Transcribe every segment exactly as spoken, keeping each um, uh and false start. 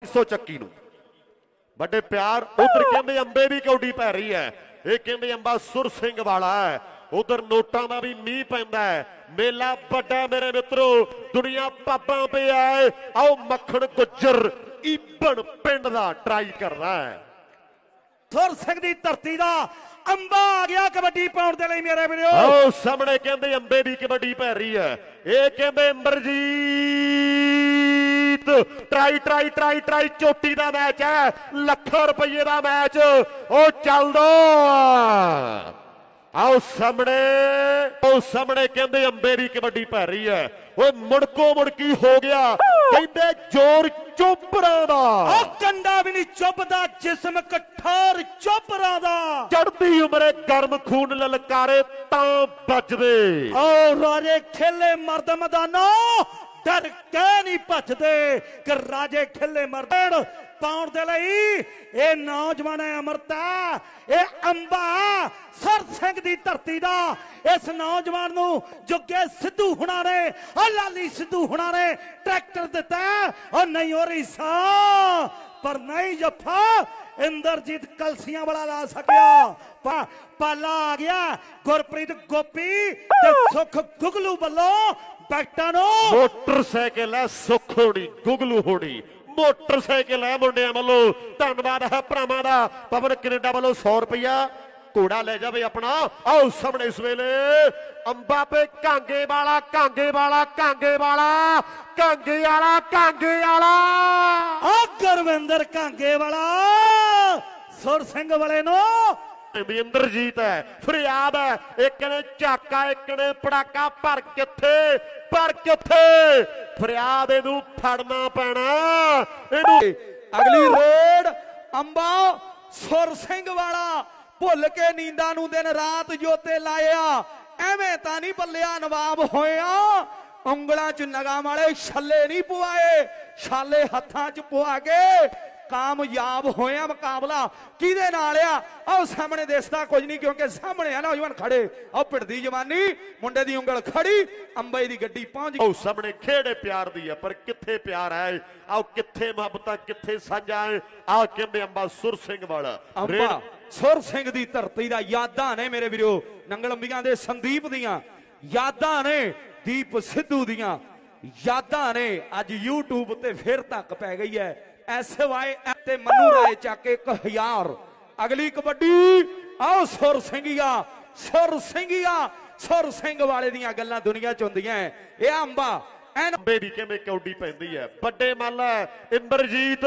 सौ ਚੱਕੀ ਨੂੰ बड़े प्यार। उधर कहते अंबे भी कौडी पै रही है, ये कहते अंबा सुर सिंह वाला है। उधर नोटा का भी मीह पैंदा है। मेला बड़ा मेरे मित्रों, दुनिया पापां पे आए। आओ मक्खन गुज्जर ईबन पिंड दा ट्राई कर रहा है। सुर सिंह दी धरती दा अंबा आ गया कबड्डी पाउण दे लई मेरे वीरो। आओ सामने कहते अंबे की कबड्डी पै रही है। ये कहते Amarjeet try try try try चोटी का मैच है, लखों रुपये का मैच ओ चल दो। आओ सामने आओ सामने कहते अंबे की कबड्डी पै रही है। वो मुड़को मुड़की हो गया, कहते जोर चोपरा दा, कंडा भी नहीं चुभदा, जिस्म कठोर चोपरा दा। चढ़ती उम्रे गर्म खून ललकारे तां बजदे। और राजे खेले मर्द मैदानो डर के नहीं भजदे कि राजे खेले मर्द पाउण दे लई ये नौजवान है अमरता, ये अंबा सुर सिंह दी धरती दा। इस नौजवान नू जुगे सिद्धू हुणा ने और लाली सिद्धू हुणा ने ट्रैक्टर दिता और नहीं हो रही सा, पर नहीं जफा इंद्रजीत कलसियां वाला ला सकिया। पा, पाला आ गया गुरप्रीत गोपी ते सुख गुगलू वालों बैक्टा नो। मोटरसाइकिल है सुख होनी गुगलू होनी, मोटरसाइकिल है मुंडिया वालों। धन्यवाद है भरावां दा। पवन कनेडा वालों सौ रुपया घोड़ा ले जावे अपना। आओ सामने इस वेले अंबा पे कांगे वाला कांगे वाला कांगे वाला कांगे वाला कांगे वाला गुरविंदर कांगे वाला सुर सिंह वाले नो इंद्रजीत है, फरियाद है। एक ने झाका एक ने पड़ाका, पर किथे पर किथे फरियाद इनू फड़ना पैना। अगली रेड अंबा सुर सिंह वाला भुल के नींदा नू दिन रात जोते लाया, एवें तां नहीं बल्लिया नवाब होया। उंगलां च नगां वाले छल्ले नहीं पुआए, छाले हत्थां च पुआ के कामयाब होया। मुकाबला किहदे नाल आ? आओ सामने दिसदा कुछ नहीं, क्योंकि सामने है नौजवान खड़े। आओ पिड़दी जवानी मुंडे दी उंगल खड़ी, अंबे दी गड्डी पहुंच गई। आओ सामने खेड़े प्यार दी है, पर किथे प्यार है? आओ किथे मुहब्बत किथे साझा है? आओ कहंदे अंबा सुर सिंह वाला अंबा सुर सिंह दी धरती दा यादां ने मेरे वीरो। नंगल अंबियां दे संदीप दियां यादां ने, दीप सिद्धू दियां यादां ने अज यूट्यूब ते फिर तक पै गई है। एस वाई ते मनु राय चाके एक हजार। अगली कबड्डी आओ सुर सिंघिया सुर सिंघिया सुर सिंह वाले दियां गल्लां दुनिया च हुंदियां। ये अंबा अंबे दी किवें कौडी पैंदी है, बड़े मल इंद्रजीत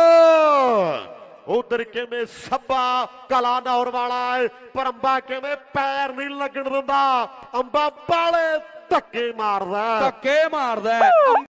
उधर किवें सब्बा कला नौर वाला है, पर अंबा किवें पैर नहीं लगन दिंदा। अंबा बाले धक्के मारदा धक्के मारदा।